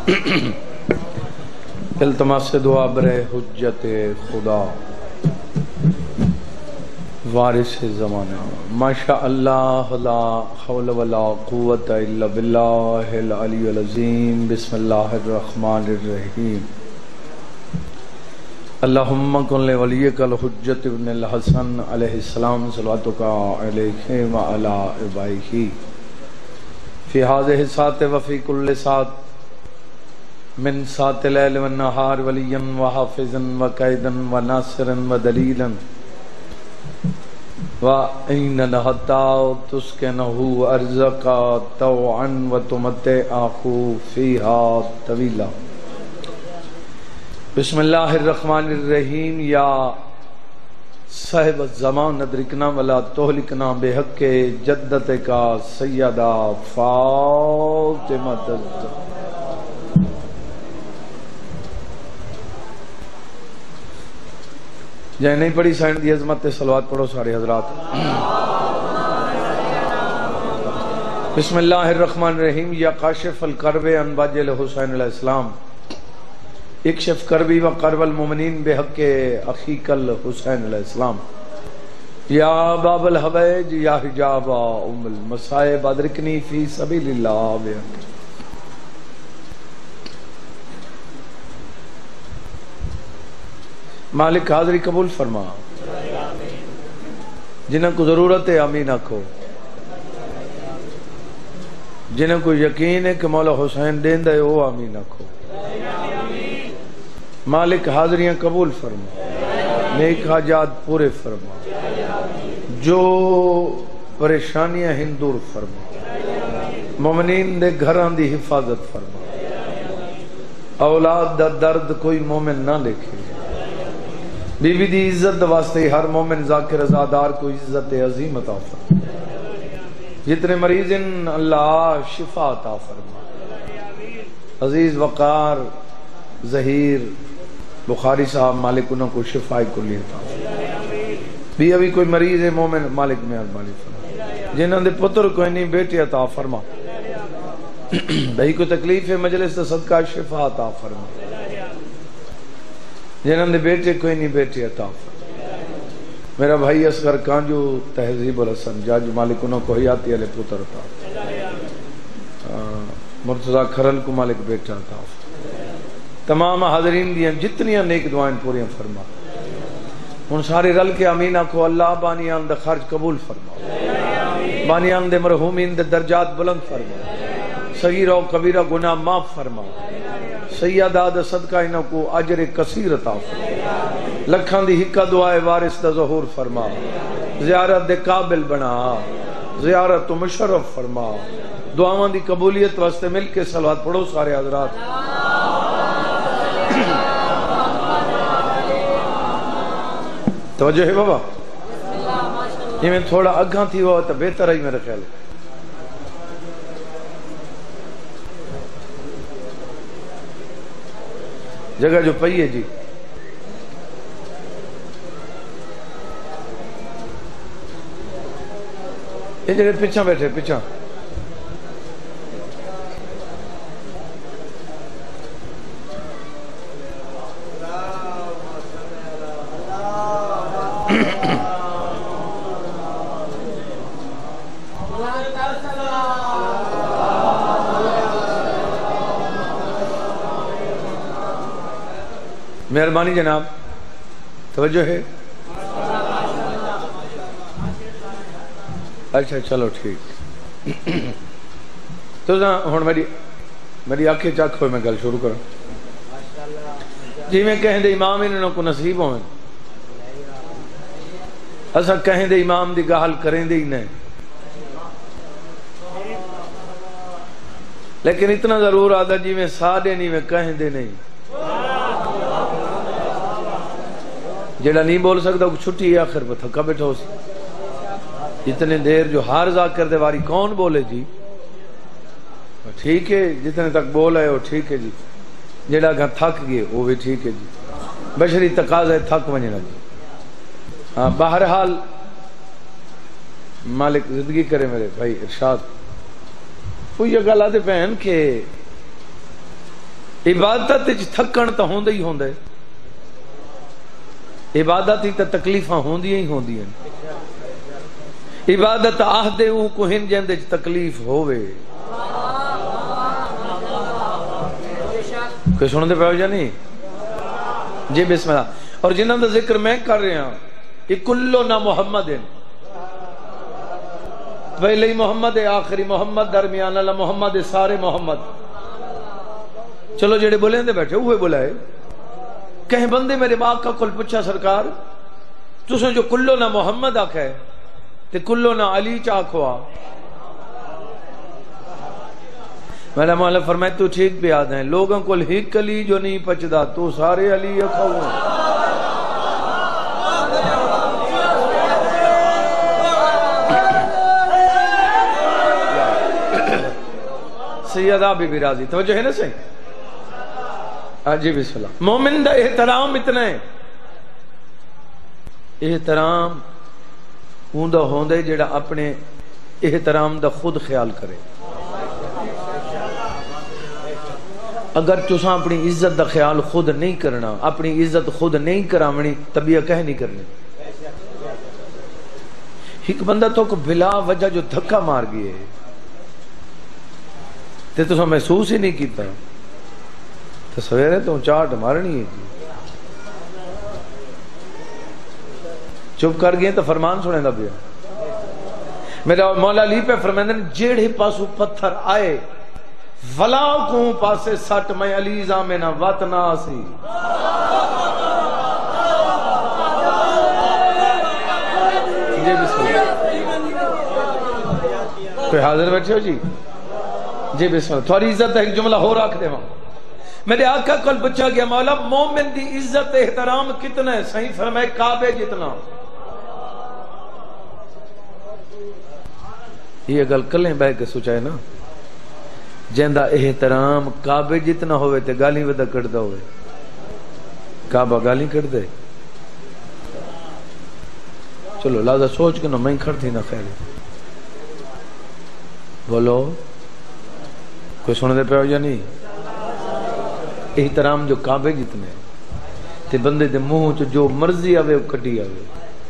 التماس دعا برے حجت خدا وارث زمانہ ماشاء اللہ لا حول ولا قوت الا باللہ العلی العظیم بسم اللہ الرحمن الرحیم اللہم کن لولیک الحجت ابن الحسن علیہ السلام صلواتک علیہ وعلی آبائہ فی هذه الساعة وفی کل ساعة من ساعة اللیل والنہار ولیا وحافظا وقائدا وناصرا ودلیلا وَإِنَّ حَتَّى تُسْكِنَهُ أَرْزَقَ طَوْعًا وَتُمَتِّعَهُ فِيهَا طَوِيلًا بسم اللہ الرحمن الرحیم یا صاحب الزمان ادرکنا ولا تہلکنا بحق جدت کا سیدہ فاطمہ جائے نہیں پڑھی سائن دی عظمت صلوات پڑھو سارے حضرات بسم اللہ الرحمن الرحیم یا کاشف الکرب عن واجل حسین علیہ السلام اکشف کربی و کرب المؤمنین بحق اخیک الحسین علیہ السلام یا باب الحویج یا حجاب ام المصائب ادرکنی فی سبیل اللہ بحق مالک حاضری قبول فرما جنہوں کو ضرورت ہے آمین آکھو جنہوں کو یقین ہے کہ مولا حسین دین دے وہ آمین آکھو مالک حاضریاں قبول فرما نیک حاجات پورے فرما جو پریشانیاں ہندور فرما مومنین دے گھران دی حفاظت فرما اولاد دا درد کوئی مومن نہ لکھے بی بی دی عزت واسطے ہر مومن ذاکر ازادار کو عزت عظیم عطا فرما جتنے مریض ان اللہ شفا عطا فرما عزیز وقار ظہیر بخاری صاحب مالک انہوں کو شفا کلی عطا فرما بھی ابھی کوئی مریض ہے مومن مالک میں مالک فرما جنہوں نے پتر کوئی نہیں بیٹی عطا فرما بھائی کو تکلیف ہے مجلس صدقہ شفا عطا فرما جنہوں نے بیٹے کوئی نہیں بیٹے عطا فرما میرا بھائی اصغر کانجو تہذیب الحسن جاج مالک انہوں کو حیاتی علیہ پتر عطا مرتضی کھرل کو مالک بیٹا عطا فرما تمام حاضرین دیاں جتنیاں نیک دعائیں پوریاں فرما ان سارے رل کے امینہ کو اللہ بانیان دے خرج قبول فرما بانیان دے مرحومین دے درجات بلند فرما صغیرہ و کبیرہ گناہ معاف فرما سیدہ دا صدقہ انہوں کو اجر کثیر عطا فرما لکھاں دی حکا دعائے وارث دا ظہور فرما زیارت دے قابل بنا زیارت و مشرف فرما دعاوان دی قبولیت واسطے مل کے صلوات پڑھو سارے حضرات توجہ ہے بابا یہ میں تھوڑا اگھاں تھی ہوا تو بہتر ہے میرے خیال ہے جگہ جو پئی ہے جی یہ جگہ پچھا بیٹھے پچھا مہربانی جناب توجہ ہے اچھا چلو ٹھیک تو ہوں میری آنکھیں چک ہوئے میں گل شروع کروں جی میں کہیں دے امام انہوں کو نصیب ہوئے ایسا کہیں دے امام دی گاہل کریں دے ہی نہیں لیکن اتنا ضرور آدھا جی میں سادے نہیں میں کہیں دے نہیں جیڑا نہیں بول سکتا چھٹی ہے آخر پہ تھکا بیٹھا ہو سی اتنے دیر جو ہار ذاکر دے واری کون بولے جی ٹھیک ہے جتنے تک بولا ہے وہ ٹھیک ہے جی جیڑا گھر تھک گئے وہ بھی ٹھیک ہے جی بشری تقاضا ہے تھک ونجنا جی ہاں بہرحال مالک زندگی کرے میرے بھائی ارشاد وہ یہ گل آتے پہن کے عبادت تھکن تو ہوندے ہی ہوندے، عبادت ہی تو تکلیفاں ہوندیاں ہی ہوندیاں، عبادت آہدے او کو ہن جندے تکلیف ہووے، کوئی سن دے پاؤ یا نہیں؟ جی بسم اللہ۔ اور جنہاں دا ذکر میں کر رہا ہوں یہ کلو نہ محمد ہے، پہلے ہی محمد ہے، آخری محمد، درمیان اللہ محمد ہے، سارے محمد۔ چلو جڑے بولیں دے بیٹھے ہوئے بلائے، کہیں بندے میرے آقا کل پوچھا سرکار تسیں جو کلو نہ محمد آکھا ہے تے کلو نہ علی چاکھوا، میرا مولا فرمائے تو ٹھیک بھی آدھ ہیں، لوگوں کو ہیک علی جو نہیں پچدا تو سارے علی اکھاؤ ہیں۔ سیدہ بی بی راضی توجہ ہے نا صحیح؟ جی بسم اللہ۔ مومن دا احترام اتنا ہے، احترام اوندا ہوندے جڑا اپنے احترام دا خود خیال کرے۔ اگر تساں اپنی عزت دا خیال خود نہیں کرنا، اپنی عزت خود نہیں کرامنی، طبیعت کہہ نہیں کرنی۔ ایک بندہ تو کو بلا وجہ جو دھکا مار گئے تے تساں محسوس ہی نہیں کیتا تو سویرے تو چاٹ مارنی ہے جی، چپ کر گئے تو فرمان سنے دا پیا۔ میرا مولا علی پہ فرمائندے جیڑے پاسو پتھر آئے ولا کو پاسے سٹ میں علی زامنہ وطنا سی۔ جی بسم اللہ۔ کوئی حاضر بیٹھے ہو جی؟ جی بسم اللہ۔ تھوڑی عزت ہے ایک جملہ ہو رکھ دے وہاں۔ میرے آقا کل پوچھا گیا مولا مومن دی عزت احترام کتنا ہے؟ صحیح فرمائے کعبے جتنا۔ یہ گل کلیں بہ کے سوچائے نا، جیندہ احترام کعبے جتنا ہوئے تے گالی ودہ کردہ ہوئے، کعبہ گالی کردے۔ چلو لازہ سوچ کے نا میں کھڑ تھی نا خیر بولو کوئی سن دے پہ ہو یا نہیں؟ احترام جو کعبے جتنے تے بندے دے منہ جو مرضی آوے وہ کٹی آوے۔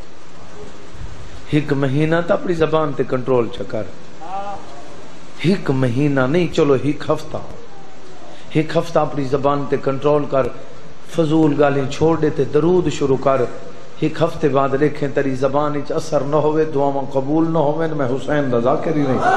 ایک مہینہ تا اپنی زبان تے کنٹرول چکر، ایک مہینہ نہیں چلو ایک ہفتہ اپنی زبان تے کنٹرول کر، فضول گالیں چھوڑ دیتے، درود شروع کر۔ ایک ہفتے بعد دیکھیں تیری زبان اچ اثر نہ ہوئے، دعاواں قبول نہ ہوئے، میں حسین دا ذاکر ہی نہیں۔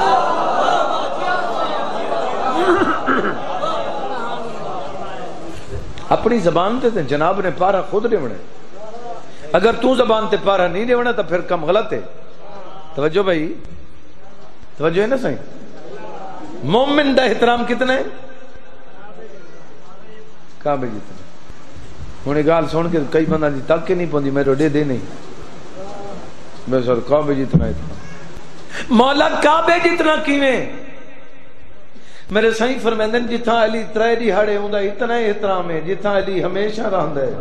اپنی زبان تے جناب نے پارا خود ریونا، اگر تو زبان تے پارا نہیں ریونا تو پھر کم غلط ہے۔ توجہ بھائی، توجہ ہے نا صحیح؟ مومن دا احترام کتنا ہے؟ کعبے جتنا۔ ہوں یہ گال سن کے کئی بندہ جی تک کے نہیں پوندی، میرے دے دے نہیں، میں سر کعبے جتنا اتنا۔ مولا کعبے جتنا کیویں؟ میرے سائیں فرمیندے جتھاں علی ترے دیہاڑے ہوندا اتنا احترام ہے جتھاں علی ہمیشہ رہندا ہے۔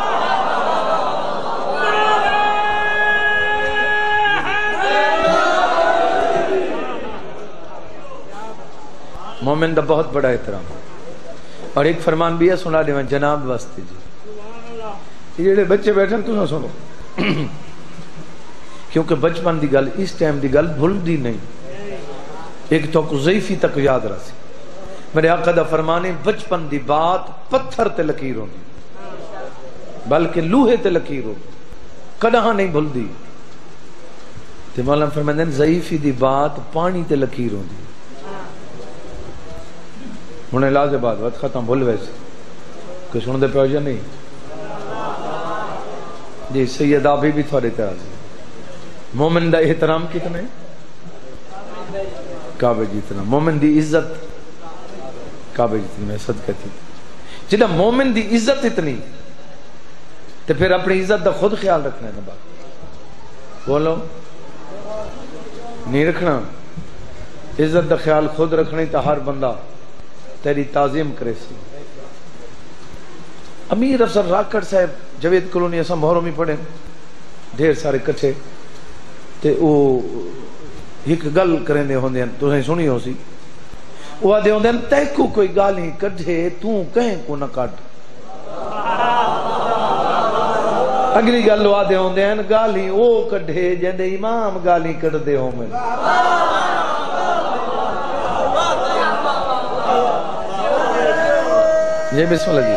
مومن دا بہت بڑا احترام۔ اور ایک فرمان بھی ہے سنا دے جناب واسطے جی، یہ جڑے بچے بیٹھن تو نہ سنو، کیونکہ بچپن دی گل اس ٹائم دی گل بھول دی نہیں، ایک تو ضعیفی تک یاد رسی۔ میرے آقا دا فرمانے بچپن دی بات پتھر تے لکیر ہوندی، بلکہ لوہے تے لکیر ہوندی، کداں نہیں بھول دی۔ تے مولانا فرماندے ضعیفی دی بات پانی تے لکیر ہوندی۔ انہیں لازے بعد وقت ختم بھول ویسے کوئی سن دے پہ یا نہیں؟ جی سید آبی بھی تھوڑے تراز ہے۔ مومن دا احترام کتنے؟ کعبے جتنا۔ مومن دی عزت کعبے جتنی، میں صدقہ تھی جدہ مومن دی عزت اتنی تو پھر اپنی عزت دا خود خیال رکھنا ہے نا بات، بولو نہیں رکھنا؟ عزت دا خیال خود رکھنے تا ہر بندہ تیری تعظیم کرے سی۔ امیر افسر راکڑ صاحب جوید کلونی اساں مہروں میں پڑھیں ڈھیر سارے کٹھے تے او ایک گل کریں دے ہوندے ہیں تو سنی ہو سی، وہ آدھے ہوندے ہیں تے کو کوئی گالی کڈھے تو کہیں کو نہ کٹ اگلی گل وہ آدھے ہوندے ہیں گالی او کڈھے جندے امام گالی کڈ دے ہوں میں یہ بسم اللہ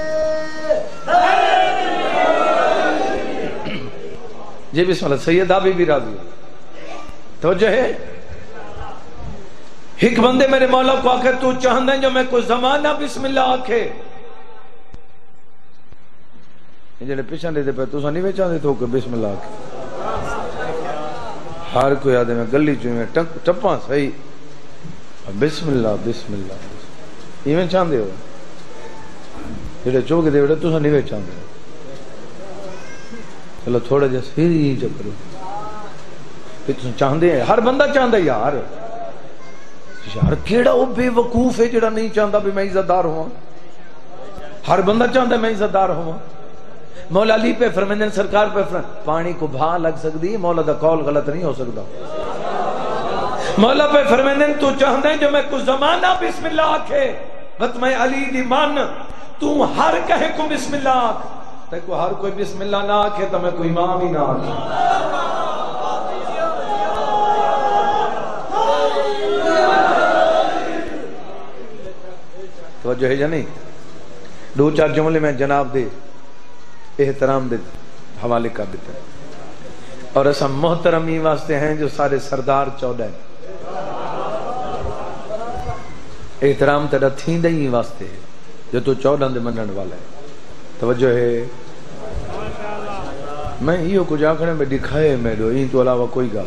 جی بسم اللہ سیدہ بی راضی توجہ ہے ایک بندے میرے مولا کو آکھے تو چاہندے جو میں کوئی زمانہ بسم اللہ آکھے جنہیں پیچھان دیتے پہ تو سا نہیں چاہندے تو کہ بسم اللہ آکھے ہر کوئی آدھے میں گلی چوئی میں ٹپاں صحیح بسم اللہ یہ میں چاہندے ہو جنہیں چوک دے بیٹا تو سا نہیں چاہندے چلو تھوڑا جیسے پھر ہی چکرو پھر تو چاہندے ہیں ہر بندہ چاہندہ یار کیڑا وہ بے وقوف ہے جڑا نہیں چاہتا بھی میں عزت دار ہوں ہر بندہ چاہتا ہے میں عزت دار ہوں مولا علی پہ فرمائیں سرکار پہ فرمائیں پانی کو بھا لگ سکتی مولا دا قول غلط نہیں ہو سکتا مولا پہ فرمائیں تو چاہتا ہے جو میں کچھ زمانہ بسم اللہ آکھے بس میں علی دی مان تو ہر کہے کو بسم اللہ آکھ تے کو ہر کوئی بسم اللہ نہ آکھے تو میں کوئی امام ہی نہ آکھے توجہ ہے یا نہیں دو چار جملے میں جناب دے احترام دے حوالے کر دیتے ہیں اور ایسا محترم ہی واسطے ہیں جو سارے سردار 14 ہیں احترام تیرا تھین دے ہی واسطے ہے جو تو 14 دے منن والا ہے توجہ ہے میں یہ کچھ آکھنے میں دکھائے میں دو این تو علاوہ کوئی گل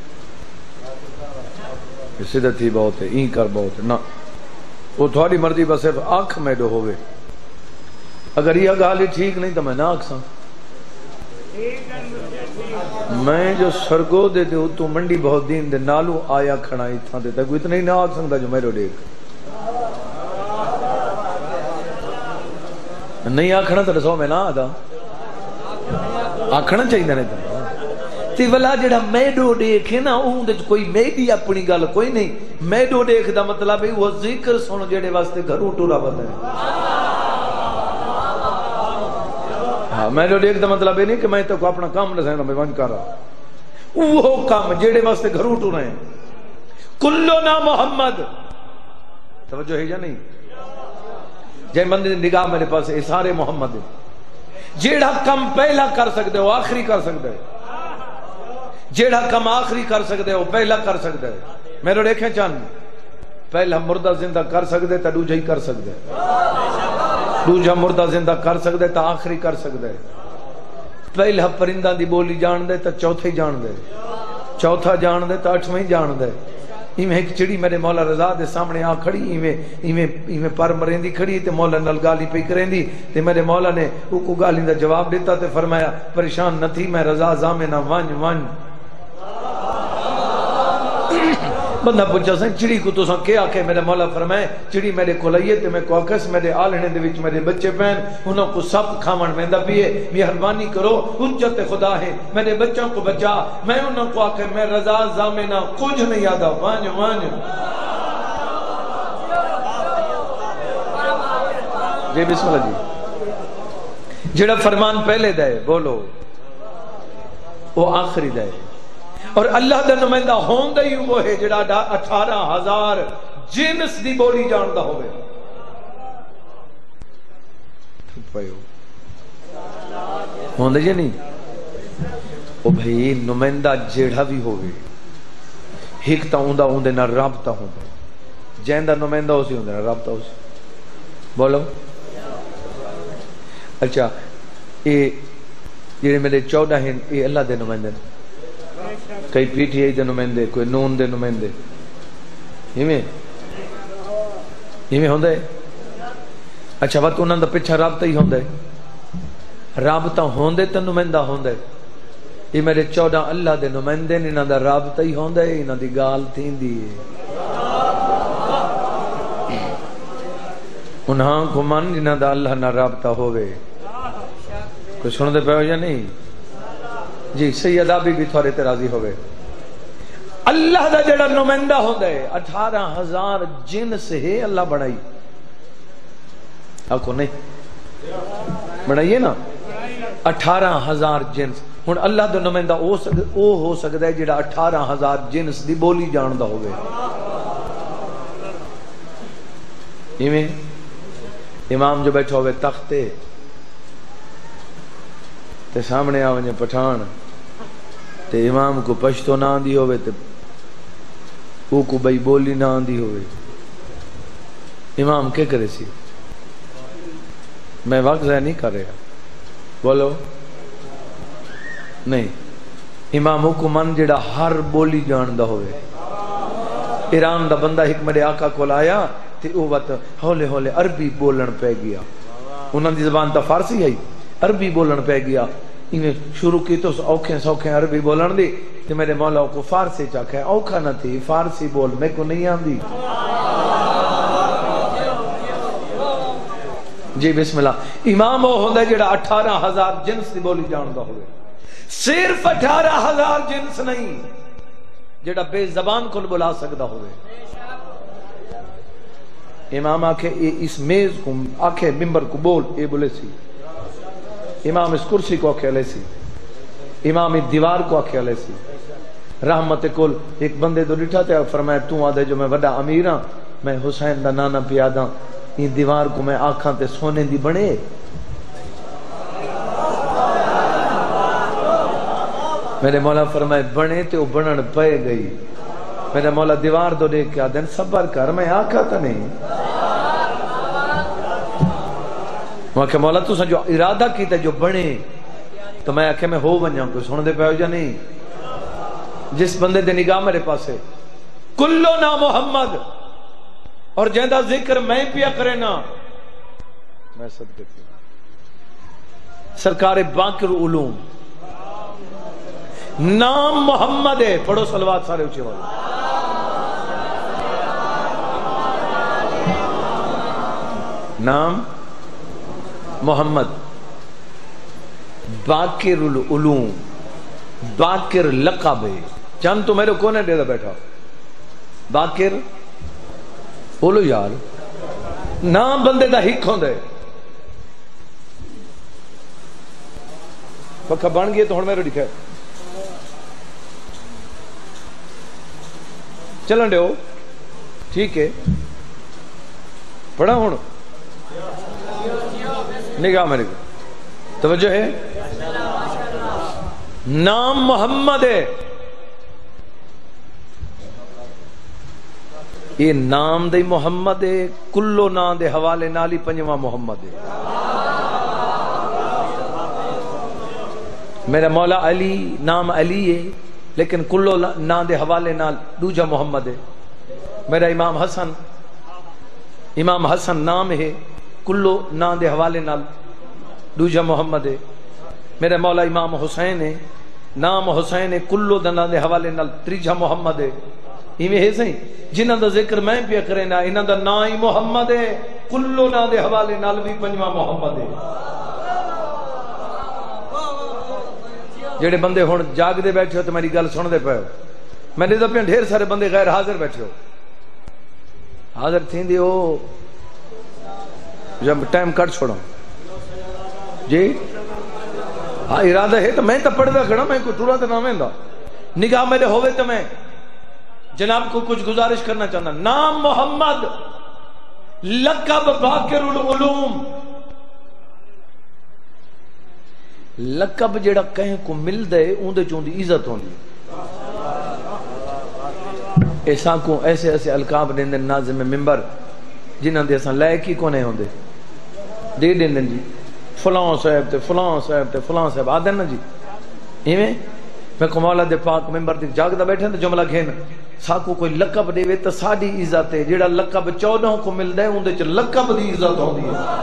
صدت ہی بہت ہے این کر بہت ہے نا وہ تھوڑی مرضی بس صرف آنکھ میں دو ہوئے اگر یہ گالی ٹھیک نہیں تو میں نہ آکھ ساں میں جو سرگو دے دے تو منڈی بہت دین دے نالو آیا کھڑائی تھا دے تک اتنا ہی نہ آکھ سکتا جو میرے دیکھ نہیں آکھنا تو رسو میں نہ آدھا آکھنا چاہیے نہیں تو تی والا جڑا میڈو دیکھے نا اون دے کوئی میڈی اپنی گل کوئی نہیں میڈو دیکھ دا مطلب ہے وہ ذکر سن جڑے واسطے گھروں ٹورا بندے ہاں میڈو دیکھ دا مطلب ہے نہیں کہ میں تو اپنا کام نہ سینا میں ون کر رہا وہ کام جڑے واسطے گھروں ٹورا ہیں کلو نا محمد توجہ ہے یا نہیں جائے بندے نگاہ میرے پاس ہے سارے محمد ہیں جیڑا کم پہلا کر سکتے ہو آخری کر سکتے ہو جیڑا کم آخری کر سکتے ہو پہلا کر سکتے ہو میرے دیکھیں چاند پہلا مردہ زندہ کر سکتے تا دوجہ ہی کر سکتے دوجہ مردہ زندہ کر سکتے تا آخری کر سکتے پہلا پرندہ دی بولی جان دے تا چوتھا ہی جان دے چوتھا جان دے تا اٹھویں جان دے ایمیں ایک چڑی میرے مولا رضا دے سامنے آ کھڑی ایمیں پر مرین کھڑی تے مولا نل گالی پہ کریں دی تے میرے مولا نے کو گالی دا جواب دیتا تے فرمایا پریشان نہ تھی میں رضا زامنہ ون بندہ پوچھا سن چڑی کو تو سن کیا کہ میرے مولا فرمائے چڑی میرے کو لئیے تے میں کو آکس میرے آلنے دے وچ میرے بچے پہن انہوں کو سب کھامن میں دا پیئے مہربانی کرو حجت خدا ہے میرے بچوں کو بچا میں انہوں کو آکے میں رضا زامنہ کچھ نہیں یادا وانج جی بسم اللہ جی جڑا فرمان پہلے دے بولو وہ آخری دے اور اللہ دا نمائندہ ہوندہ ہی وہ ہے جڑا 18,000 جنس دی بولی جاندہ ہوئے ہوندہ جی نہیں او بھئی نمائندہ جڑا بھی ہوئے ایک تا ہوندہ نہ رابطہ ہوندہ جیندہ نمائندہ ہو سی ہوندہ نہ رابطہ ہو سی بولو اچھا یہ جڑے میرے 14 ہیں یہ اللہ دے نمائندے کئی پی ٹی آئی دے نمائندے کوئی نون دے نمائندے ہمیں ہوندہ ہے اچھا وقت انہوں دا پچھا رابطہ ہی ہوندہ ہے رابطہ ہوندے تا نمائندہ ہوندہ ہے یہ میرے 14 اللہ دے نمائندے انہوں دا رابطہ ہی ہوندہ ہے انہوں دی گال تھین دی ہے انہاں کو من انہوں دا اللہ نہ رابطہ ہوئے کوئی سن دے پہ ہو یا نہیں جی سیدہ بھی تھوڑے ترازی ہوئے اللہ دا جڑا نمائندہ ہوتا ہے 18,000 جنس ہے اللہ بنائی. آکھو نہیں بنائیے نا 18,000 جنس. ہن اللہ دا نمائندہ او ہو سکتا ہے جڑا 18,000 جنس دی بولی جاندا ہوئے. ایویں امام جو بیٹھا ہوئے تختے تے سامنے آویں پٹھان تے امام کو پشتو نہ آندی ہوئے تے او کو بھئی بولی نہ آندی ہوئے. امام کیا کرے سی؟ میں وقت ضائع نہیں کر رہا. بولو نہیں. امام حکمان جڑا ہر بولی جاندا ہوئے. ایران دا بندہ ایک میرے آقا کو آیا تے او وقت ہولے ہولے عربی بولن پہ گیا. انہاں دی زبان تا فارسی ہے عربی بولن پہ گیا. انہیں شروع کی تو اوکھیں سوکھیں عربی بولن دی تے میرے مولا کو فارسی چاکھے اوکھا نہ تھی فارسی بول میں کو نہیں آندی. جی بسم اللہ. امام وہ ہوندہ جڑا 18,000 جنس دی بولی جاندا ہوئے. صرف 18,000 جنس نہیں جڑا بے زبان کو بلا سکتا ہوئے. امام آکھے اس میز کو آکھے ممبر کو بول اے بولے سی. امام اس کرسی کو آکھے علیہ سی. امام اس دیوار کو آکھے علیہ سی. رحمت کل ایک بندے تو ڈٹھا تے فرمایا تو آدھے جو میں وڈا امیر ہاں میں حسین دا نانا پیادا این دیوار کو میں آنکھاں تے سونے دی بنے. میرے مولا فرمائے بنے تے وہ بنن پے گئی. میرے مولا دیوار دو دیکھ کے آدھن صبر کر میں آنکھا تا نہیں. میں کہ مولا تو جو ارادہ کیتا جو بنے تو میں آکھے میں ہو بنجاں کوئی سن دے پہ ہو جا نہیں. جس بندے دے نگاہ میرے پاس ہے کلو نا محمد اور جہاں ذکر میں پیا کرے نا میں صدقے پیا. سرکار باقر علوم نام محمد ہے. پڑھو صلوات سارے اچھے والے. نام محمد باقر العلوم باقر لقب ہے. چند تو میرے کونے دے دا بیٹھا باقر بولو یار نام بندے دا ہک ہوں دے پکا بن گئے تو ہون میرے لکھا ہے چلن دے ہو ٹھیک ہے. پڑھا ہون نگاہ میرے کو توجہ ہے. نام محمد ہے. یہ نام دے محمد ہے. کلو نام دے حوالے نالی پنجواں محمد ہے. میرا مولا علی نام علی ہے لیکن کلو نام دے حوالے نال دوجا محمد ہے. میرا امام حسن نام ہے کلو نام دے حوالے نال دوجا محمد ہے. میرا مولا امام حسین ہے نام حسین ہے کلو نام دے حوالے نال تریجا محمد ہے. ایویں ہے صحیح جنہاں دا ذکر میں پیا کرے نا انہاں دا نام ہی محمد ہے کلو نام دے حوالے نال بھی پنجواں محمد ہے. جڑے بندے ہن جاگ دے بیٹھے ہو تو میری گل سن دے پے ہو. میں نے تو ڈھیر سارے بندے غیر حاضر بیٹھے ہو. حاضر تھیندی ہو جب ٹائم کٹ چھوڑو جی. ہاں ارادہ ہے تو میں تو پڑھدا کھڑا میں کوئی ٹورا تو نہ ویندا. نگاہ میرے ہوئے تو میں جناب کو کچھ گزارش کرنا چاہتا. نام محمد لقب باقر العلوم. لقب جڑا کہیں کو مل دے اوندے چوں دی عزت ہوندی. ایسا کو ایسے ایسے القاب دیندے ناظم ممبر جنہاں دے اساں لائق ہی کونے ہوندے دے دیندے جی فلاں صاحب تے فلاں صاحب تے فلاں صاحب آدن نا جی. ایویں میں کو مولا دے پاک ممبر تے جاگدا بیٹھے تے جملہ گھن ساکو کوئی لقب دے وے تے ساڈی عزت ہے. جڑا لقب 14 کو ملدا ہے اوندے چ لقب دی عزت ہوندی ہے.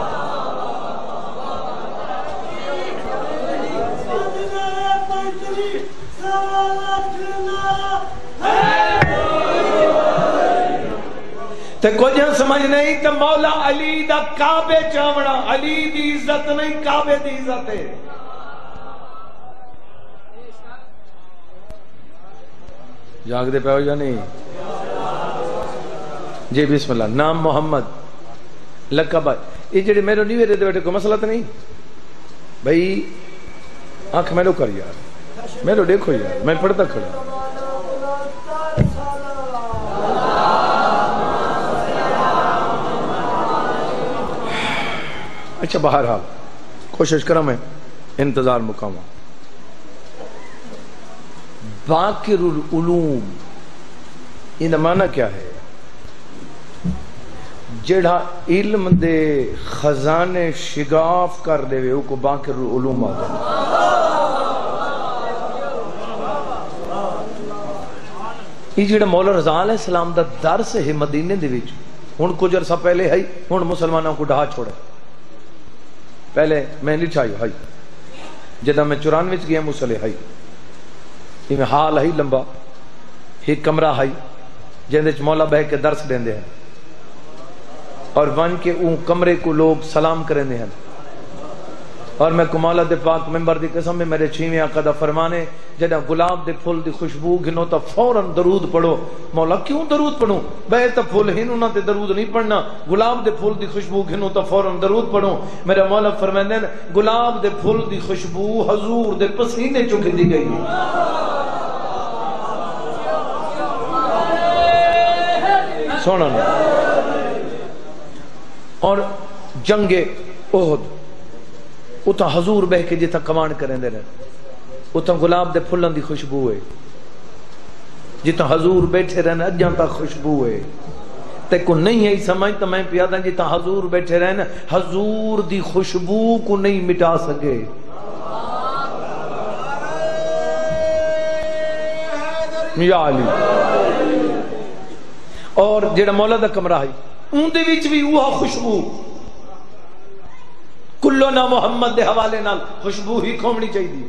تے کچھ سمجھ نہیں تے مولا علی دا کعبے چاونا علی دی عزت نہیں کعبے دی عزت ہے. جاگ دے پاؤ یا نہیں؟ جی بسم اللہ. نام محمد، لقب. یہ جڑے میرے نہیں میرے بیٹے کو مسئلہ تو نہیں بھائی؟ آنکھ میرے کر یار، میرے دیکھو یار، میں پڑھتا کھڑا. اچھا بہرحال کوشش کرا میں انتظار مقامہ. باقر العلوم ان معنی کیا ہے؟ جڑا علم دے خزانے شگاف کر دے وے کو باقر العلوم آتا ہے. یہ جڑا مولا رضا علیہ السلام دا درس ہے مدینے دے وچ، ہن کچھ عرصہ پہلے ہے، ہن مسلمانوں کو ڈھا چھوڑے. پہلے میں نہیں چھائی ہے جدہ میں 94 وچ گیا مسلح ہے، یہ حال ہے لمبا، ایک کمرہ ہے جندے وچ مولا بہ کے درس دیندے ہیں، اور ون کے اون کمرے کو لوگ سلام کرنے ہیں. اور میں کمالہ دے پاک ممبر دی قسم میں میرے 6ویں آقا دا فرمانے جدہ گلاب دے پھول دی خوشبو گھنو تا فوراً درود پڑھو. مولا کیوں درود پڑھوں؟ بے تا پھول ہن انہاں تے درود نہیں پڑھنا، گلاب دے پھول دی خوشبو گھنو تا فوراً درود پڑھو. میرا مولا فرماندے ہیں گلاب دے پھول دی خوشبو حضور دے پسینے چوں گھندی گئی. سونا نا. اور جنگ احد اتھا حضور بہ کے جتھا کمان کریں دے رہے، اتھا گلاب دے پھلن دی خوشبو ہے. جتھا حضور بیٹھے رہنے اجاں تا خوشبو ہے. تے کو نہیں ہے سمجھ تو میں پیادا جتھا حضور بیٹھے رہنے حضور دی خوشبو کو نہیں مٹا سکے. یا علی. اور جڑا مولا دا کمرہ ہے اون دے وچ بھی اوہ خوشبو کلو نا محمد دے حوالے نال خوشبو ہی کھومنی چاہیے.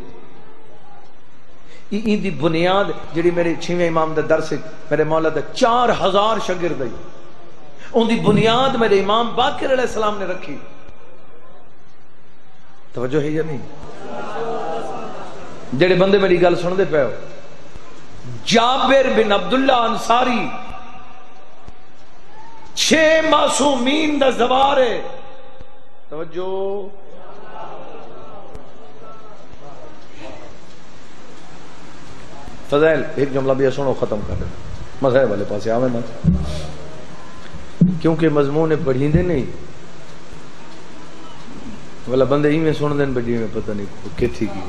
این دی بنیاد جڑی میرے 6ویں امام دا درس میرے مولا دا 4000 شاگرد ہے، ان دی بنیاد میرے امام باقر علیہ السلام نے رکھی. توجہ ہے یا نہیں؟ جڑے بندے میری گل سن دے پے ہو، جابر بن عبداللہ انصاری 6 معصومین دا زوار ہے. توجہ. فضائل ایک جملہ بھی سنو ختم کر دیں، مذہب والے پاسے آویں نا، کیونکہ مضمون پڑھی دے نہیں والا بندے ہی میں سن دیں بڑی میں پتہ نہیں کتھی کی.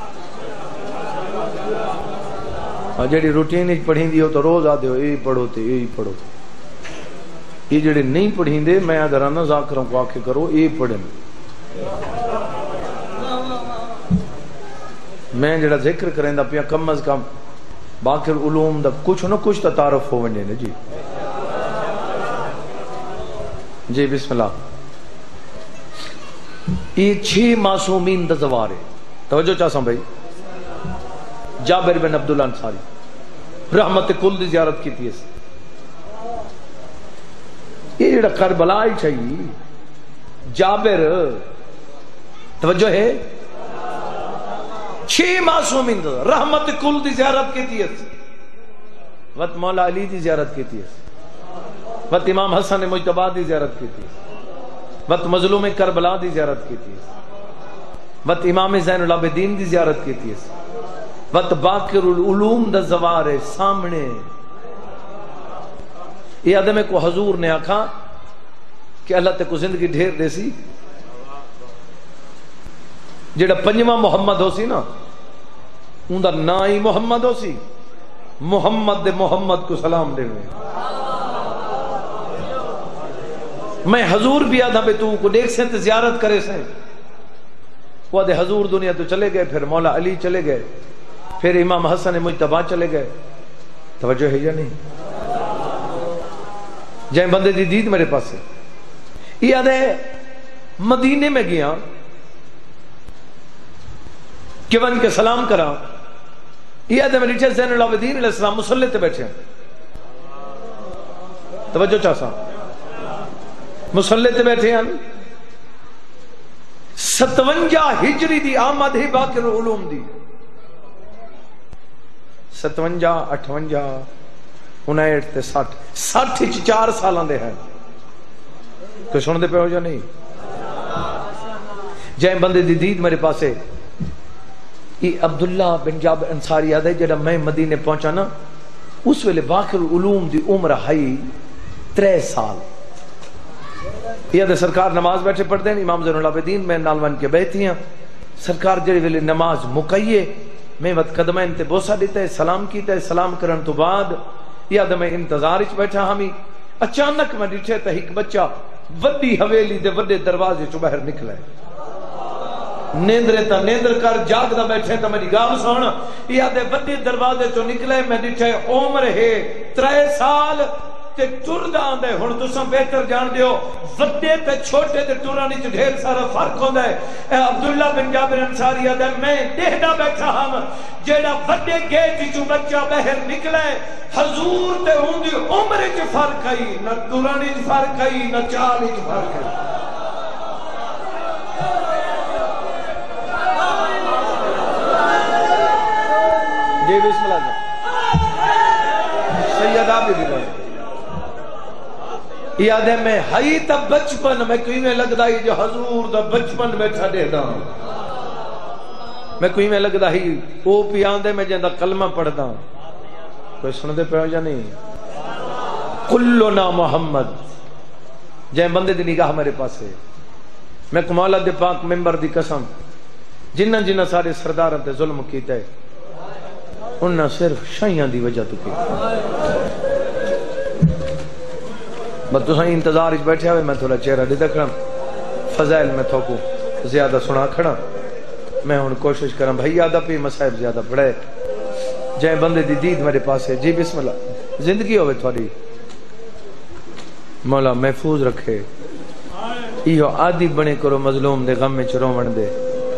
اور جڑی روٹین پڑھی دی ہو تو روز آدھے ہو یہی پڑھو تے یہی پڑھو. یہ جڑے نہیں پڑھیں دے میں ادھرانا ذاکروں کو آکے کرو یہ پڑھیں. میں جڑا ذکر کریں دا پیا کم از کم باقر علوم دا کچھ نہ کچھ تا تعارف ہو ونجے نے. جی جی بسم اللہ. یہ 6 معصومین دا زوار ہے. توجہ چاہساں بھائی. جابر بن عبداللہ انصاری رحمت کل دی زیارت کی تھی. یہ جڑا کربلا ہی چاہیے جابر، توجہ ہے، 6 معصومین رحمت کل دی زیارت کی تھی. وقت مولا علی دی زیارت کی تھی، وقت امام حسن مجتبی دی زیارت کی تھی، وقت مظلوم کربلا دی زیارت کی تھی، وقت امام زین العابدین دی زیارت کی تھی، وقت باقر العلوم دا زوار ہے سامنے. یہ آدم کو حضور نے آکھا کہ اللہ تے کو زندگی ڈھیر دے سی، جڑا 5واں محمد ہو سی نا ان دا نا ہی محمد ہو سی، محمد دے محمد کو سلام دے میں. میں حضور بھی آدھا بے تو کو دیکھ سے تے زیارت کرے سے. وہ دے حضور دنیا تو چلے گئے، پھر مولا علی چلے گئے، پھر امام حسن مجتبی چلے گئے. توجہ ہے یا نہیں؟ جائیں بندے دی دید میرے پاس ہے. یہ آدھے مدینے میں گیا کہ ون کے سلام کرا. یہ آدھے میں نیچے زین العابدین علیہ السلام مسلح تے بیٹھے ہیں. توجہ چاہسا مسلح تے بیٹھے ہیں. 57 ہجری دی آمد ہی باقر العلوم دی. 57 58 59 تے 60 60 چ 4 سالاں دے ہیں کوئی سن دے پہ ہو یا نہیں جائیں بندے دی دید میرے پاسے یہ عبداللہ بن جابر انصاری آدھے جڑا میں مدینے پہنچا نا اس ویلے باقر العلوم دی عمر ہائی 3 سال یہ آدھے سرکار نماز بیٹھے پڑھتے ہیں امام زین العابدین میں نالوان کے بیٹھی ہیں سرکار جڑے ویلے نماز مکئیے میں وقت قدمین تے بوسہ دیتا ہے سلام کیتا ہے سلام کرن تو بعد یہ آدھے میں انتظار اچ بیٹھا ہمیں اچانک میں ڈٹھے تا ایک بچہ وڈی حویلی دے وڈے دروازے چو باہر نکلے نیندرے تا نیندر کر جاگ دا بیٹھے تا میری گاہ سن یہ آدھے وڈے دروازے چو نکلے میں ڈٹھے عمر ہے 3 سال تے ٹر دا آندے ہن تساں بہتر جان دیو وڈے تے چھوٹے تے ٹرانی چ ڈھیر سارا فرق ہوندا ہے اے عبداللہ بن جابر انصاری آدھے میں دیکھدا بیٹھا ہم جیڑا وڈے گیٹ چوں بچہ باہر نکلے حضور تے اون دی عمر چ فرق آئی نہ ٹرانی چ فرق آئی نہ چال چ فرق آئی جی بسم اللہ سیدہ بھی دلائے یہ آدھے میں ہائی تا بچپن میں کوئی میں لگ دا ہی جو حضور دا بچپن بیٹھا دے دا میں کوئی میں لگ دا ہی او پی آندے میں جندہ کلمہ پڑھ دا کوئی سن دے پہ ہو جا نہیں کلنا محمد جائیں بندے دی نگاہ میرے پاس ہے میں کمالہ دے پاک ممبر دی قسم جنہ جنہ سارے سرداروں تے ظلم کیتا ہے انہاں صرف شائیاں دی وجہ تو کی بس تو سائیں انتظار اس بیٹھے ہوئے میں تھوڑا چہرہ دے دکھنا فضائل میں تھوکو زیادہ سنا کھڑا میں ہن کوشش کروں بھائی یادہ پہ مسائب زیادہ پڑھے جائیں بندے دی دید میرے پاس ہے جی بسم اللہ زندگی ہوئے تھوڑی مولا محفوظ رکھے ایہو عادی بنے کرو مظلوم دے غم میں چروں من دے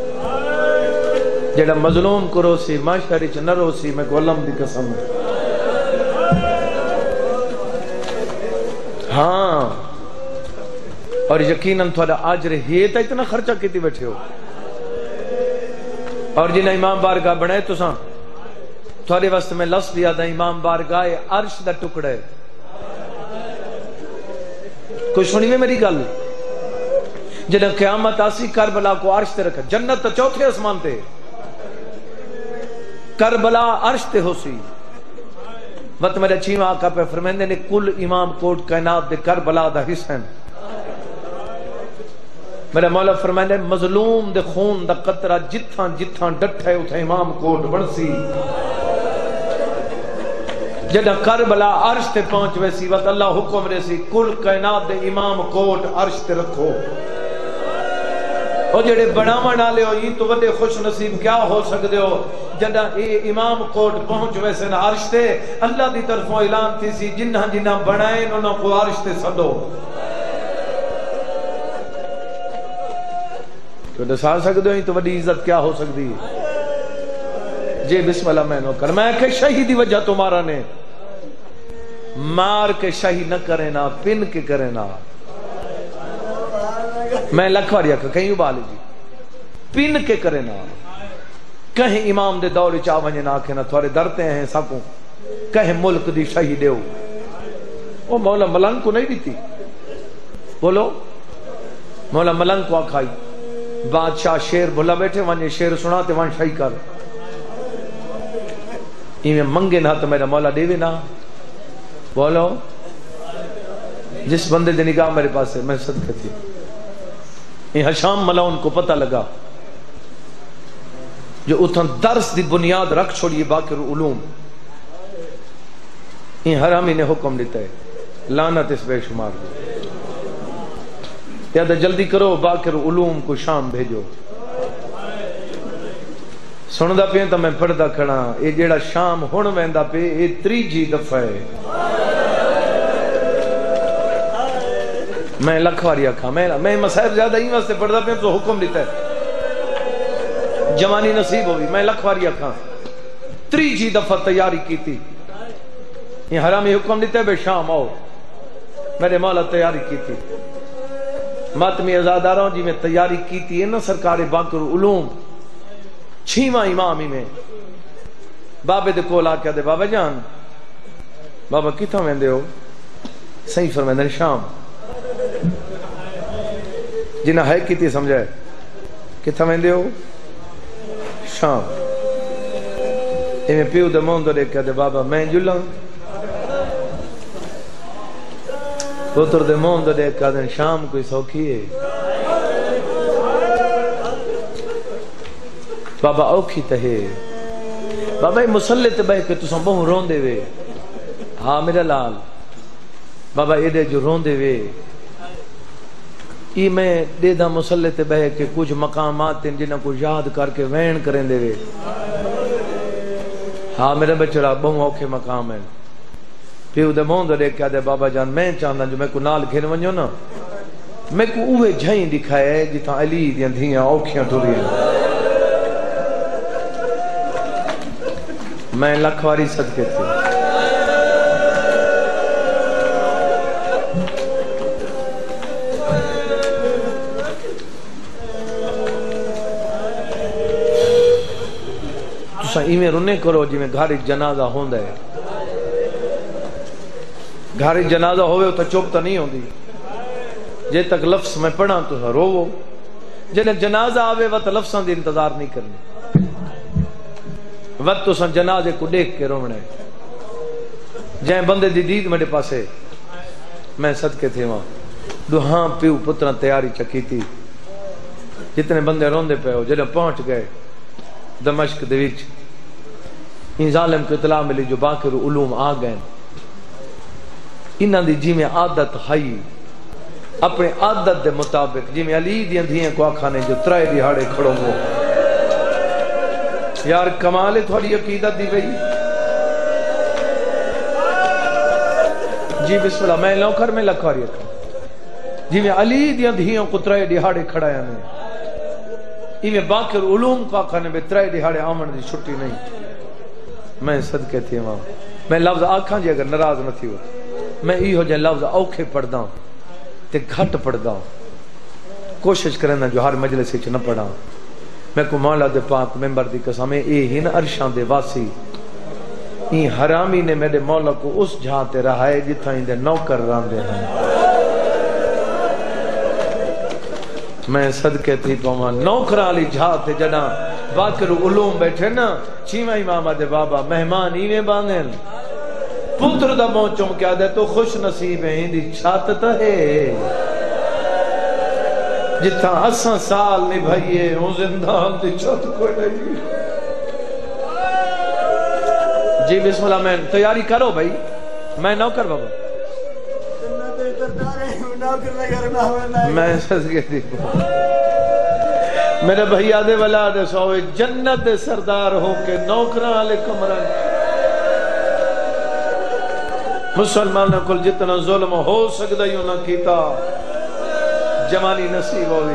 جڑا مظلوم کرو سی معاشرے چ نہ رو سی میں کو علم دی قسم ہاں اور یقیناً تھوڑا آجر ہے تا اتنا خرچہ کیتی بیٹھے ہو اور جنہیں امام بارگاہ بنائے تو ساں تھوڑے وقت میں لفظ دیا دا امام بارگاہ عرش دا ٹکڑے کوئی سنی میں میری گل جنہیں قیامت آسی کربلا کو عرش تے رکھا جنت تا چوتھے اسمان تے کربلا عرش تے ہو سی وقت میرے چیمہ آقا پہ فرمیندے نے کل امام کوٹ کائنات دے کربلا دا حسین میرے مولا فرمیندے مظلوم دے خون دا قطرہ جتھاں جتھاں ڈٹھے اتھا امام کوٹ بڑھسی جدہ کربلا عرش تے پہنچ ویسی وقت اللہ حکم ریسی کل کائنات دے امام کوٹ عرش تے رکھو اور جڑے بڑھاما ڈالے ہو یہ تو بڑے خوش نصیب کیا ہو سکتے ہو جدہ اے امام کوٹ پہنچ ویسے نہ عرش تے اللہ دی طرفوں اعلان تھی سی جنہ جنہ بڑھائیں انہوں کو عرش تے صدو تو دسا سکتے ہو یہ تو بڑی عزت کیا ہو سکتی ہے جی بسم اللہ میں نو کر میں کہ شہیدی وجہ تمہارا نے مار کے شہید نہ کرے نا پن کے کرے نا میں لکھواریا کہ کہیں ابالے جی پن کے کرے نا کہیں امام دے دور چاونے نہ آکھے نا تھوڑے درتے ہیں سکوں کہیں ملک دی شہید ہو وہ مولا ملنگ کو نہیں دیتی بولو مولا ملنگ کو آکھائی بادشاہ شیر بھلا بیٹھے وہاں شیر سناتے وہاں شاہی کر میں منگے نہ تو میرا مولا دیوے نہ بولو جس بندے دے نگاہ میرے پاس ہے میں صدقہ تھی یہ حشام ملون کو پتہ لگا جو اتھا درس دی بنیاد رکھ چھوڑیے باقر علوم یہ حرامی نے حکم دیتا ہے لعنت اس بے شمار دی یاد جلدی کرو باقر علوم کو شام بھیجو سندا پہ تو میں پڑھدا کھڑا یہ جیڑا شام ہن ویندا پہ یہ تریجی دفعہ ہے میں لکھواری آکھا میں مسائب زیادہ ہی واسطے پڑھدا پہ تو حکم دیتا ہے جوانی نصیب ہوئی میں لکھواری آکھا تریجی دفعہ تیاری کی تھی یہ حرامی حکم دیتا ہے بے شام آؤ میرے مولا تیاری کی تھی ماتمی ازاداروں جی میں تیاری کی تھی نا سرکار باقر علوم 6واں امام ہی میں بابے دے کول آ کے دے بابا جان بابا کتھاں ویندے ہو؟ صحیح فرمائندے شام. جنہ ہے کیتی سمجھائے کتھاں ویندے ہو؟ شام. ایویں پیو دے مون دے دیکھ کے دے بابا میں جلاں. پتر دے مون دے دیکھ کے دے شام کوئی سوکھی ہے بابا اوکھی تے ہے. بابا مسلح تے بہ کے تساں بہوں روندے وے. ہاں میرا لال بابا ایڈے جو روندے وے ای میں دے دا مسلح تے بہ کے کچھ مقامات جنہاں کو یاد کر کے وین کریں دے وے. ہاں میرا بچڑا بہوں اوکھے مقام ہے. پیو دے مون دے کیا دے بابا جان میں چاہنا جو میں کو نال گھن ونجو نا میں کو اوے جھائیں دکھائے جتاں علی دیاں دھیاں اوکھیاں ٹریاں. میں لکھواری صدقے تھی. تساں ایویں رونے کرو جی میں گھر جنازہ ہوندا ہے. گھر جنازہ ہوئے تو چپ تو نہیں ہوندی. جے تک لفظ میں پڑھاں تو روو. جنہیں جنازہ آوے وقت لفظاں دی انتظار نہیں کرنی. وقت تو سن جنازے کو دیکھ کے رونے. جائیں بندے دی دید میرے پاسے میں صدقے تھے وہاں دوہاں پیو پترہ تیاری چکی تھی. جتنے بندے روندے پہ ہو جنہیں پہنچ گئے دمشق دویچ ان ظالم کو اطلاع ملی جو باقر علوم آ گئے. انہاں دی جی میں عادت ہائی اپنے عادت دے مطابق جی میں علی دیاں دھیاں کو آکھانے جو ترائے دیہاڑے کھڑوں گو. یار کمال ہے تھوڑی عقیدت دی بھئی. جی بسم اللہ میں لوکر میں لکھواری اکھا جی میں علی دیاں دھیاں کو ترائے دیہاڑے کھڑایا نے. میں باقر علوم کو آکھانے میں ترائے دیہاڑے آمن دی چھٹی نہیں. میں صدقے تھی وہاں میں لفظ آکھاں جی اگر ناراض نہ تھی ہو میں ای ہو جائے لفظ اوکھے پڑھ داں تے گھٹ پڑھ داں. کوشش کرنا جو ہر مجلس وچ نہ پڑھاں. میں کو مولا دے پاک ممبر دی قسم اے ہن عرشاں دے واسی ای حرامی نے میرے مولا کو اس جہاں تے رہا ہے جتھاں دے نوکر راندے ہیں. میں صدقے تھی پاواں نوکراں والی جہاں تے جڑا باقر علوم بیٹھے نا چھیواں امام دے بابا مہمان ایویں باندھن پتر دا منہ چوم کیا دے تو خوش نصیب ہے دی چھت تے ہے جتھاں اساں سال نبھائیے ہوں زندان دی چھت کوئی نہیں. جی بسم اللہ میں تیاری کرو بھائی میں نوکر بابا میں صدقے تھی میرے بھیا دے ولا دے سوئے جنت دے سردار ہو کے نوکراں والے کمرہ مسلمانوں کو جتنا ظلم ہو سکتا ہی انہاں کیتا جوانی نصیب ہوئی.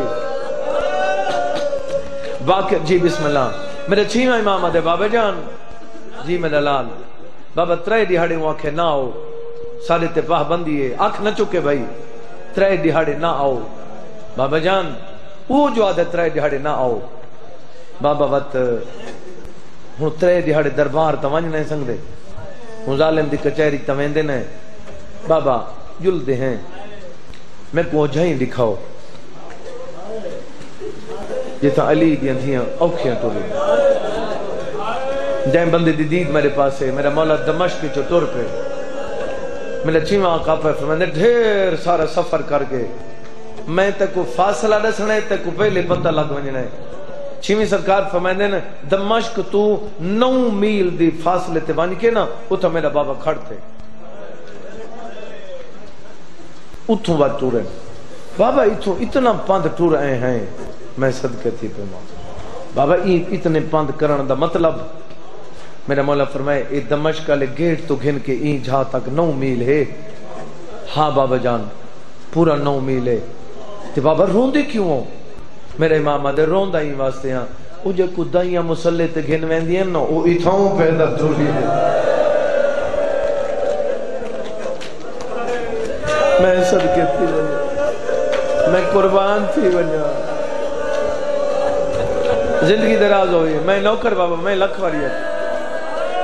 باقی جی بسم اللہ میرے چھیواں امام دے بابا جان جی میرا لال بابا ترے دیہاڑے وہ آکھے نہ آؤ سارے تے پاہ بندی ہے آنکھ نہ چکے بھائی ترے دیہاڑے نہ آؤ. بابا جان وہ جو آدھے ترے دیہاڑے نہ آؤ بابا وقت ہوں ترے دیہاڑے دربار تو ونج نہیں سکتے ہوں ظالم دی کچہری تو ویندے نے. بابا جلدے ہیں میں کو جھائیں دکھاؤ جیتا علی دیاں دھیاں اوکھیاں ٹوری. جائیں بندے دی دید میرے پاس ہے میرا مولا دمشق چو ٹر پہ میرا چھیواں آقا پہ فرمائے ڈھیر سارا سفر کر کے میں تک کو فاصلہ دسنے تک کو پہلے پتہ لگ ونجنا ہے. چھویں سرکار فرمائے نا دمشق تو 9 میل دی فاصلے تے ون کے نا اتھا میرا بابا کھڑتے اتھوں بات ٹورے بابا اتنا پاند ٹور آئے ہیں. میں صدقے تھی پہ ماں بابا اتنے پاند کرن دا مطلب میرا مولا فرمائے اے دمشق والے گیٹ تو گھن کے این جہاں تک 9 میل ہے. ہاں بابا جان پورا 9 میل ہے. تے بابا روندے کیوں ہو؟ میرے امام دے روندا ہی واسطے ہاں او جے کو دائیاں مسلے تے گھن ویندیاں نا او اتھاؤں پیدا ٹوری ہے. میں صدقے تھی ونجا میں قربان تھی ونجا زندگی دراز ہوئی. میں نوکر بابا میں لکھواری ہے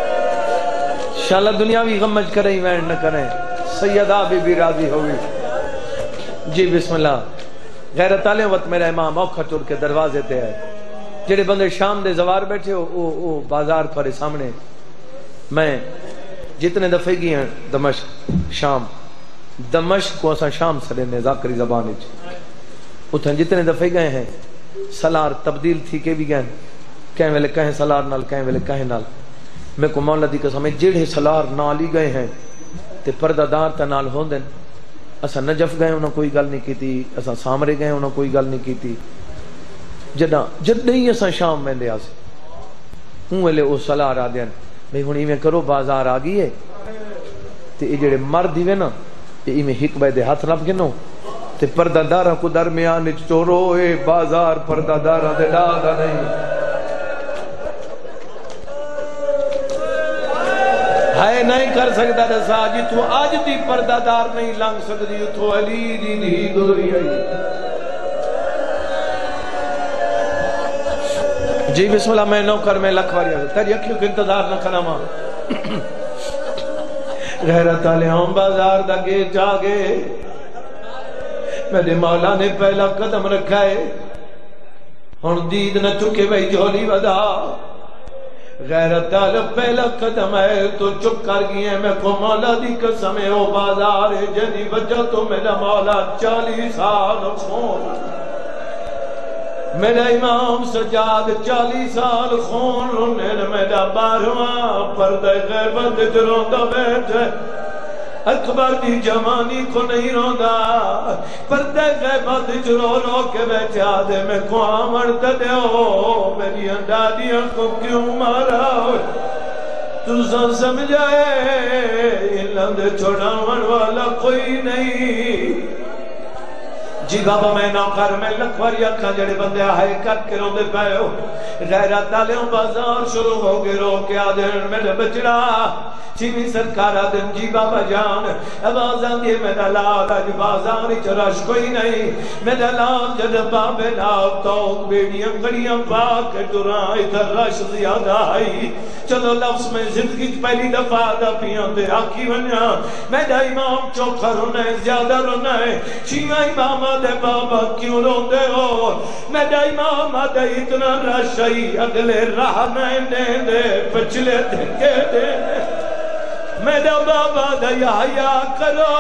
انشاءاللہ دنیاوی غمج کریں وین نہ کریں، سیدہ بی بی راضی ہوگی. جی بسم اللہ. غیرت والے وقت میرا امام اوکھا ٹر کے دروازے تے ہے. جڑے بندے شام دے زوار بیٹھے او بازار تھوڑے سامنے. میں جتنے دفعے گئی ہیں دمشق شام، دمشق کو اساں شام سڑے ذاکری زبان وچ، اتھاں جتنے دفعے گئے ہیں سلار تبدیل تھی کے بھی گئے، کہیں ویلے کہیں سلار نال، کہیں ویلے کہیں نال. میں کو مولا دی قسم ہے جڑے سلار نال ہی گئے ہیں تے پردہ دار تے نال ہوندے. اساں نجف گئے انہاں کوئی گل نہیں کیتی، اساں سامرے گئے انہاں کوئی گل نہیں کیتی. جدوں ہی اساں شام ویندے آسے ہوں ویلے او سلار آ دین بھئی ہن ایویں کرو بازار آ گئی ہے تے اے جڑے مرد ہی نا تے ایویں ہک بے دے ہاتھ نپ گنو تے پردہ داراں کو درمیان وچ چورو. اے بازار پردہ داراں دے ڈادا نہیں ہے، نہیں کر سکتا دسا جی تو آج دی پردہ دار نہیں لنگ سکتی تو علی دی دی گزری آئی. جی بسم اللہ. میں نوکر میں لکھواری آگے تیری اکھیوں کے انتظار نہ کھنا ماں. غیرت والے ہم بازار دا گیٹ آگے میرے مولا نے پہلا قدم رکھا ہے. ہن دید نہ چکے بھئی جھولی ودا. غیرت والے پہلا قدم ہے تو چپ کر گئی ہے. میں کو مولا دی قسم ہے او بازار ہے جنی وجہ تو میرا مولا 40 سال خون، میرا امام سجاد 40 سال خون رونے، میرا 12واں پردہ غیبت جروندا بیٹھے. اکبر دی جوانی کو نہیں روندا، پردہ غیبت جرو رو کے بیٹھا دے. میں کو آمن دیو میری اندادیاں کو کیوں مارا تو سمجھائے لند چھوڑاون والا کوئی نہیں. جی بابا میں نوکر میں لکھواری اکھاں جڑے بندے آئے کٹ کے روندے پئے ہو. غیرت والے بازار شروع ہو گئے رو کے آدھن میرے بچڑا چیمی سرکار آدھن جی بابا جان آواز آندھی میرا لال آج بازار چرش کوئی نہیں. میرا لال جد بابے ناب توک بیڑیاں کڑیاں پاک دوران ادھر رش زیادہ آئی. چلو لفظ میں زندگی پہلی دفعہ دا پیاں دے آکی ونیا. میرا امام چوکھا رونا ہے زیادہ رونا ہے. چیمہ امام دے بابا کیوں روندے ہو؟ میرا امام دے اتنا رش آئی اگلے راہ نہیں دے پچھلے دھکے دے. میرا بابا دیا یا کرو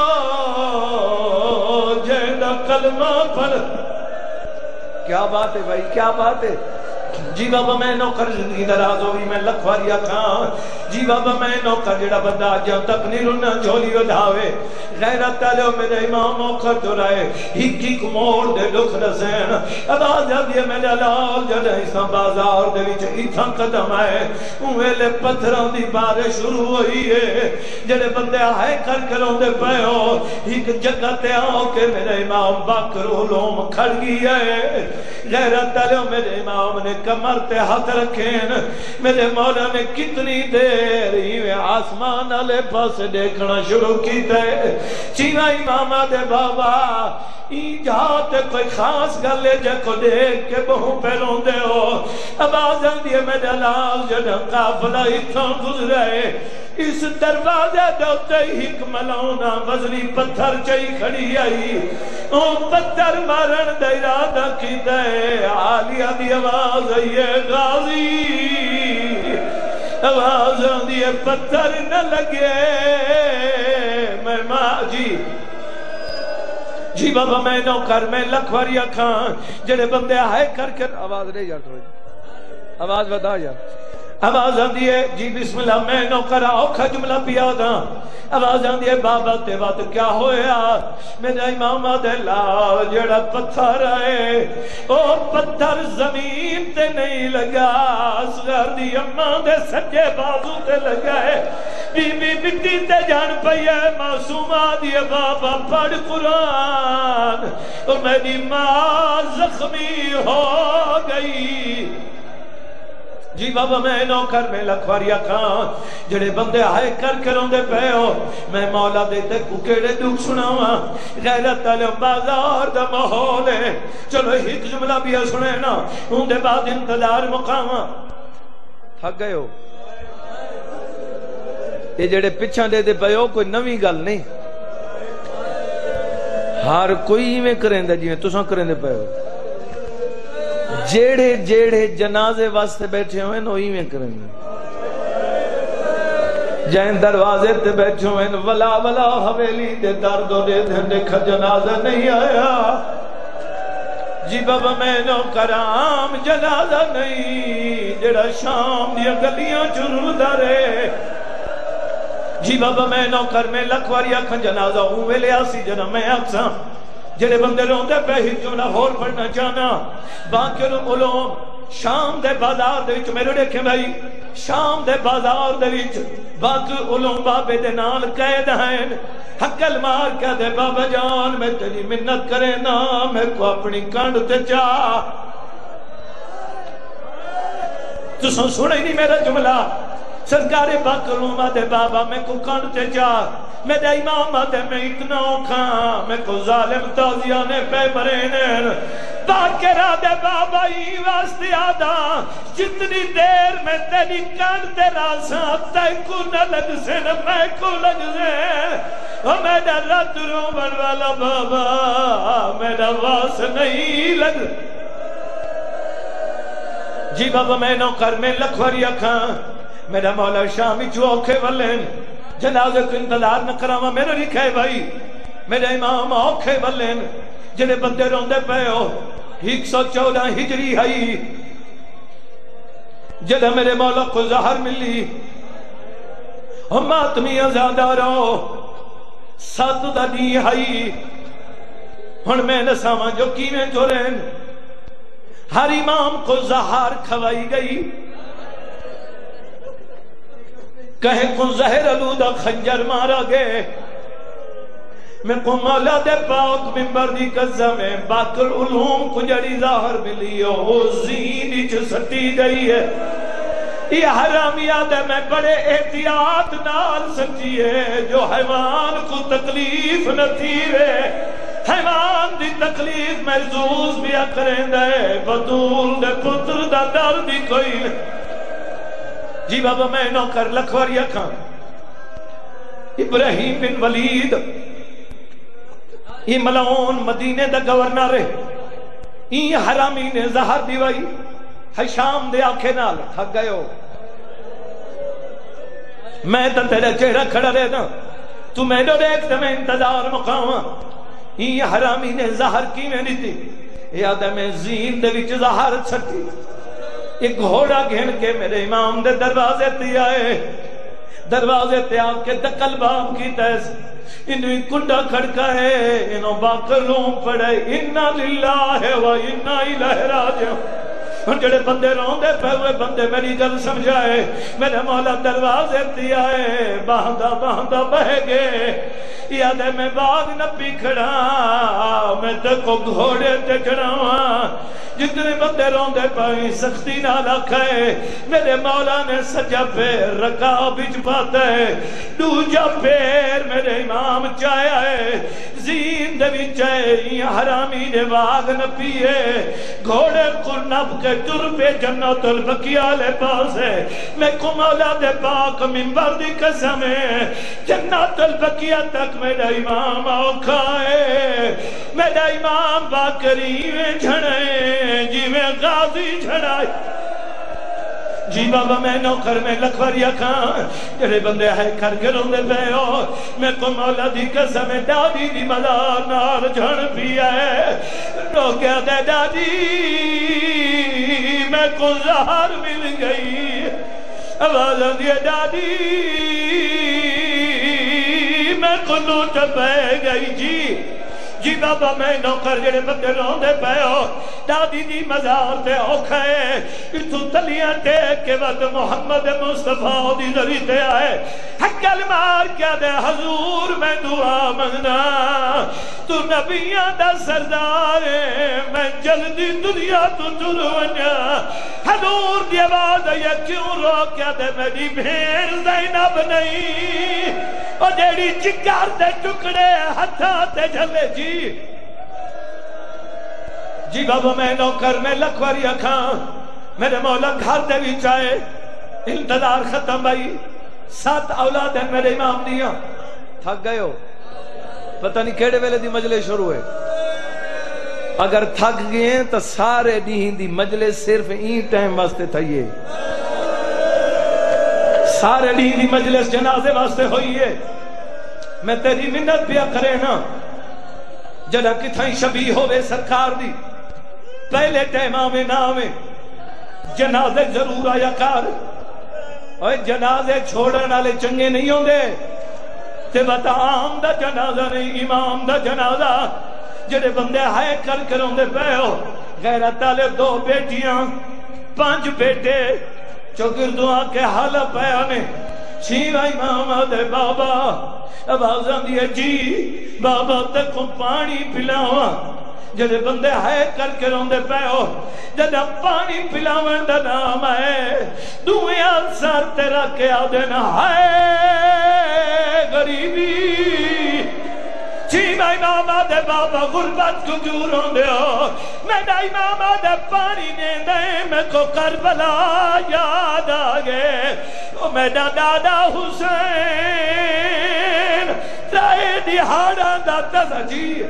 جیدہ کلمہ پڑھ. کیا بات ہے بھائی کیا بات ہے. جی بابا میں نوکر زندگی دراز ہوئی میں لکھواریا کھاں. جی بابا میں نوکر جڑا بندہ جب تک نہیں رونا جھولی ودھاوے. غیرت والے میرے امام اوکھر تو رہے ہک ہک موڑ دے دکھ رسین. آواز آدھی میرا لال جڑا اساں بازار دے وچ ایتھاں قدم آئے ویلے پتھراں دی بارش شروع ہوئی ہے. جڑے بندے آئے کر کروندے پئے ہو ایک جگہ تے آ کے میرے امام باکر علوم کھڑ گئی ہے. غیرت والے میرے امام نے کمر تے ہاتھ رکھیں. میرے مولا نے کتنی دیر ہی آسمان والے پاس دیکھنا شروع کیتا ہے. چینا امام دے بابا جہاں تے کوئی خاص گل ہے جے کو دیکھ کے بہوں پہلوں دے ہو. آواز آندھی ہے میرا لال جڑا قافلہ اتھاں گزرے اس دروازے دوتے ایک ملونا وزنی پتھر چاہی کھڑی آئی. او پتھر مارن دا ارادہ کی دے عالیہ دی آواز آئیے غازی. آواز آندھی ہے پتھر نہ لگے. میں ماں جی بابا میں نوکر میں لکھواری اکھاں جڑے بندے آئے کر کے آواز نہیں یار تھوڑی آواز بتا یار. آواز آندھی ہے جی بسم اللہ میں نوکر اوکھا جملہ پیا دا. آواز آندھی ہے بابا تے بات کیا ہویا؟ میرا امام دے لال جڑا پتھر ہے او پتھر زمین تے نہیں لگا اصغر دی اماں دے سجے بازو تے لگا ہے. بی بی مٹی تے جان پئی ہے معصومہ دی بابا پڑھ قرآن. او میری ماں زخمی ہو گئی. جی بابا میں نوکر میں لکھواریا کھاں جڑے بندے آئے کر کروندے پے ہو. میں مولا دے تے ککیڑے دکھ سناواں. غیرت والے بازار دا ماحول ہے. چلو ایک جملہ بھی سنے نا ان دے بعد انتظار مقاماں. تھک گئے ہو یہ جڑے پچھاں دے دے پئے ہو کوئی نویں گل نہیں، ہر کوئی ایویں کریں دا جی تساں کریں دے پئے ہو، جیڑے جیڑے جنازے واسطے بیٹھے ہوئے نو ایویں کریں دے، جائیں دروازے تے بیٹھے ہوئے ولا ولا حویلی دے دردو دے دیکھا جنازہ نہیں آیا، جی بابا میں نو کرام جنازہ نہیں جڑا شام دیا گلیاں چرو دارے، جی بابا میں نو کر میں لکھواری آکھن جنازہ ہوں ویلے آسی جنا میں آکساں جڑے بندے روندے پہی جملہ ہور پڑھنا چاہنا باقی علوم شام دے بازار دے وچ میرے دیکھیں بھائی شام دے بازار دے وچ باقی علوم بابے دے نال قید ہیں حقل مار کیا دے بابا جان میں تیری منت کرے نا میں کو اپنی کنڈ تے چاہ تو سنے نہیں میرا جملہ سرکار باکروں دے بابا میں کو کنڈ تے چاہ میرے امام دے میں اتنا کھاں میں کو ظالم تازیانے پہ برینر باکرہ دے بابا ہی واسطے آدھا جتنی دیر میں تیری کنڈ تے راساں تے کو نہ لگ سے نہ میں کو لگ سے اور میرا رت رومن والا بابا میرا واس نہیں لگ جی بابا میں نو کر میں لکھواری اکھاں میرا مولا شامی جو اوکھے والین جنازے کو انتظار نہ کراما میرا لکھے بھائی میرا امام اوکھے والین جنہیں بندے روندے پہ ہو 114 ہجری ہے جنہیں میرے مولا کو زہر ملی ہم آتمی ازادہ رو 7 دنی ہے ہن میں نے ساما جو کیویں جو رہن ہر امام کو زہر کھوائی گئی کہیں کو زہر علودہ خنجر مارا گئے میں کو مولا دے پاک ممبر دی قسم ہے باقر علوم کو جڑی ظاہر ملی ہو زینی چھ سٹی گئی ہے یہ حرامیات ہے میں بڑے احتیاط نال سچی ہے جو حیوان کو تکلیف نہ تھی رے حیوان دی تکلیف محسوس بھی کریں دے بدول دے پتر دا در دی کوئی جی بابا میں نو کر لکھواری اکھاں ابراہیم بن ولید یہ ملعون مدینے دا گورنر ہے یہ حرامی نے زہر دیوائی ہے شام دے آنکھیں نال تھک گئے ہو میں تا تیرا چہرہ کھڑا رہنا تو میں نو دیکھتا میں انتظار مقاما یہ حرامی نے زہر کی میں نہیں تھی یاد ہے میں زین دے وچ زہر چھٹی ایک گھوڑا گھن کے میرے امام دے دروازے تے آئے دروازے تے آ کے دکل باب کی تیس انہی کنڈا کھڑکا ہے انہوں باکر روم پڑے انا للہ و انا الہ راجعون اور جڑے بندے روندے پہ ہوئے بندے میری گل سمجھائے میرے مولا دروازے تے آئے باندھا باندھا بہ گئے یاد ہے میں باغ نبی کھڑا میں تکو گھوڑے تے چڑھاواں جتنے بندے روندے پائی سختی نہ لکھائے میرے مولا نے سجا پیر رکاب بچ پاتا ہے دوجا پیر میرے امام چاہیا ہے زین دے بھی چاہے یہ حرامی نے باغ نبی ہے گھوڑے کو نب کے تر پہ جنت البقیہ لے پاس ہے میں کو مولا دے پاک منبر دی قسم ہے جنت البقیہ تک میرا امام آکھا ہے میرا امام باکری میں جھڑے جی میں غازی جھڑائی جی بابا میں نوکر میں لکھواری کھان جڑے بندے ہے کر کے روندے پہ ہو میں کو مولا دی قسم دادی دی مدار نار جھڑ بھی ہے رو گیا دے دادی میں کو زہر مل گئی آواز دی دادی میں کو لوٹ پہ گئی جی بابا میں نوکر جڑے بندے روندے پہ ہو دادی دی مزار تے اوکھے اتھو تلیاں ٹیک کے وقت محمد مصطفیٰ دی ذری تے آئے حقل مار کیا دے حضور میں دعا منگنا تو نبیاں دا سردار ہے میں جلدی دنیا تو ونیا حضور دی آواز ہے کیوں رو کیا دے میری بھیڑ زینب نہیں اور جیڑی چکار دے ٹکڑے ہتھا تے جھلے جی بابا میں نوکر میں لکھواری کھان میرے مولا گھر دے بھی چاہے انتظار ختم بھائی 7 اولاد ہیں میرے امام دیاں. تھک گئے ہو؟ پتہ نہیں کیڑے ویلے دی مجلس شروع ہے. اگر تھک گئے ہیں تو سارے دین دی مجلس صرف این ٹائم واسطے تھائیے. سارے دین دی مجلس جنازے واسطے ہوئی ہے. میں تیری منت پیا کرے نا جڑا کتھائیں شبیہ ہوئے سرکار دی پہلے ٹائم آویں نہ آویں جنازے ضرور آیا کار. اور جنازے چھوڑن والے چنگے نہیں ہوندے تے بتا عام دا جنازہ نہیں امام دا جنازہ جڑے بندے ہائے کر کے روندے پئے ہو. غیرت والے 2 بیٹیاں 5 بیٹے چوگردواں کے حال پیا نے. شیرہ امام دے بابا آوازاں دی جی بابا تے کو پانی پلاواں. جڑے بندے ہائے کر کے روندے پئے ہو جدا پانی پلاون دا نام ہے دوئے سر تیرا کے آدھنا ہائے غریبی. چیمہ امام دے بابا غربت کو جور ہوندے ہو میرا امام دے پانی نے دے میں کو کربلا یاد آگے. او میرا دادا حسین تائے دیہاڑا دادا سجی.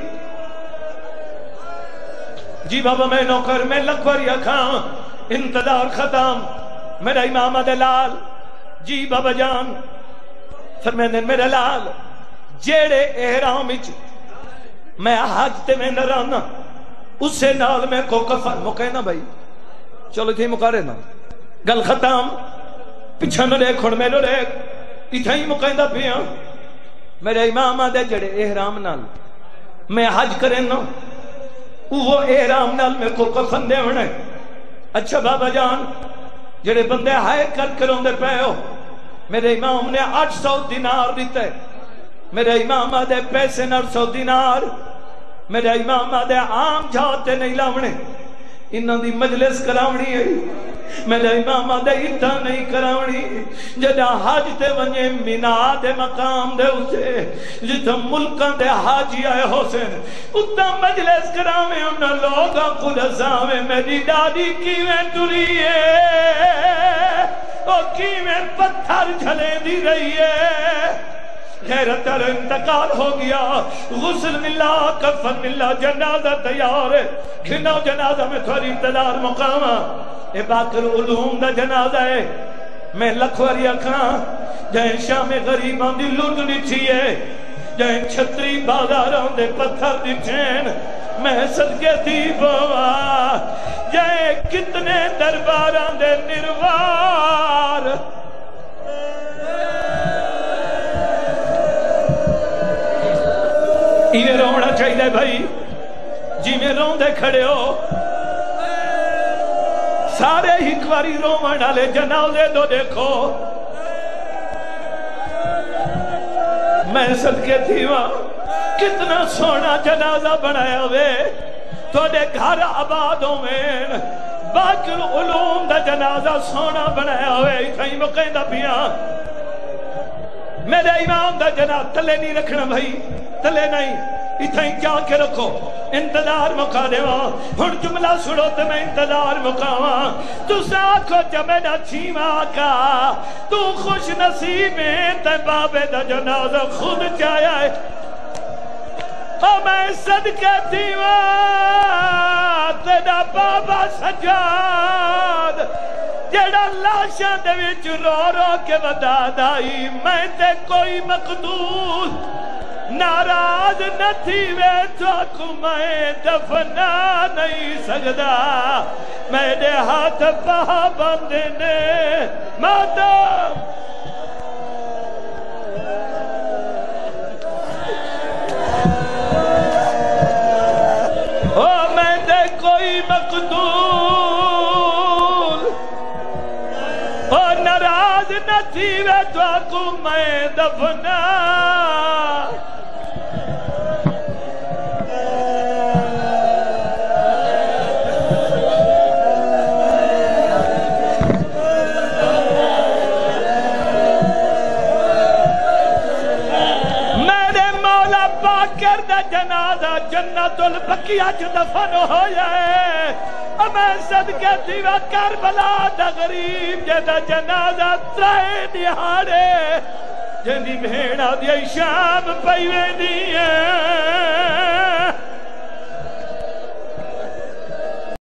جی بابا میں نوکر میں لکھوری کھاں انتظار ختم میرا امام دے لال. جی بابا جان فرمیندے میرا لال جیڑے احرام وچ میں حج تے میں نہ رہنا اسے نال میں کو کفن مکے نا بھائی. چلو تھی مکارے نا گل ختم. پیچھے نہ دیکھ ہن میرے دیکھ اتھے ہی مکیندا پیا. میرے امام دے جڑے احرام نال میں حج کرے نا وہ احرام نال میں کو کفن دے ہونے. اچھا بابا جان جڑے بندے ہائے کر کے روندے پئے ہو میرے امام نے 800 دینار دیتے. میرے امام دے پیسے 900 دینار میرے امام دے عام جاتے نہیں لاونے. انہاں دی مجلس کراونی ہے میرے امام دے اتھا نہیں کراونی. جدا حج تے ونجے مینا دے مقام دے اسے جتا ملکاں دے حاجی آئے حسین اتنا مجلس کراویں انہاں لوگاں کو رساویں. میری دادی کیویں ٹری ہے او کیویں پتھر جھلے دی رہی ہے. غیرت والا انتقال ہو گیا. غسل ملا کفن ملا جنازہ تیار ہے. گھنو جنازہ میں تھوڑی انتظار مقام. اے باقر علوم دا جنازہ ہے. میں لکھوری کھاں جائیں شام غریباں دی لوٹ لٹھی ہے جائیں چھتری بازاراں دے پتھر دی چین میں صدقے دی بوا جائیں کتنے درباراں دے نروار. یہ رونا چاہیے بھائی جی میں روندے کھڑے ہو سارے ہکواری رومن والے جنازے دو دیکھو. میں صدقے تھی وہاں کتنا سونا جنازہ بنایا ہوئے تھوڑے گھر آباد ہوئے. باقر علوم دا جنازہ سونا بنایا ہوئے کہیں مقیدہ پیا. میرے امام دا جنازہ تلے نہیں رکھنا بھائی تلے نہیں اتھا ہی جا کے رکھو. انتظار مکا دے وہاں ہن جملہ سڑو تے میں انتظار مکاواں. تو ساکھو جمینا چھیما کا تو خوش نصیب میں تے بابے دا جنازہ خود چایا ہے. او میں صدقے دیوا تیرا بابا سجاد جڑا لاشاں دے وچ رو رو کے ودا دائی میں تے کوئی مقتول ناراض نہ تھی وے تو کو میں دفنا نہیں سکدا. میرے ہاتھ پا بندے نے ماتا او میں دے کوئی مقتول او ناراض نہ تھی وے تو کو میں دفنا. کردہ جنازہ جنت البقیہ دفن ہو جائے. میں صدقے دیوا کربلا دا غریب جدا جنازہ ترائے دیہاڑے جنی بھیڑا دی شام پئی ویندی ہے